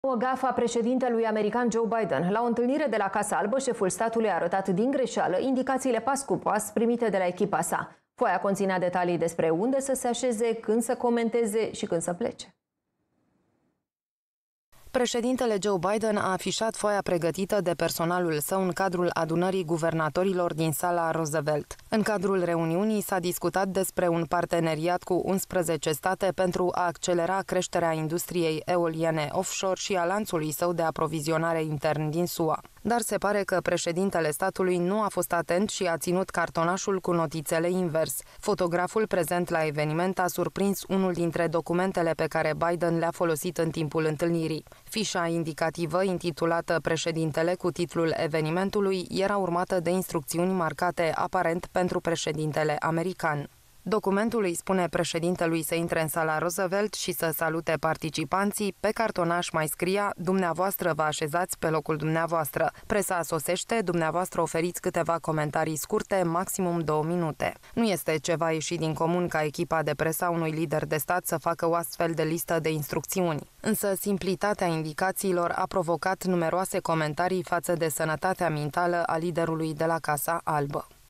O gafă a președintelui american Joe Biden. La o întâlnire de la Casa Albă, șeful statului a arătat din greșeală indicațiile pas cu pas primite de la echipa sa. Foaia conținea detalii despre unde să se așeze, când să comenteze și când să plece. Președintele Joe Biden a afișat foaia pregătită de personalul său în cadrul adunării guvernatorilor din sala Roosevelt. În cadrul reuniunii s-a discutat despre un parteneriat cu 11 state pentru a accelera creșterea industriei eoliene offshore și a lanțului său de aprovizionare intern din SUA. Dar se pare că președintele statului nu a fost atent și a ținut cartonașul cu notițele invers. Fotograful prezent la eveniment a surprins unul dintre documentele pe care Biden le-a folosit în timpul întâlnirii. Fișa indicativă, intitulată Președintele cu titlul evenimentului, era urmată de instrucțiuni marcate aparent pentru președintele american. Documentul îi spune președintelui să intre în sala Roosevelt și să salute participanții. Pe cartonaș mai scria: dumneavoastră vă așezați pe locul dumneavoastră. Presa sosește, dumneavoastră oferiți câteva comentarii scurte, maximum 2 minute. Nu este ceva ieșit din comun ca echipa de presă a unui lider de stat să facă o astfel de listă de instrucțiuni. Însă simplitatea indicațiilor a provocat numeroase comentarii față de sănătatea mentală a liderului de la Casa Albă.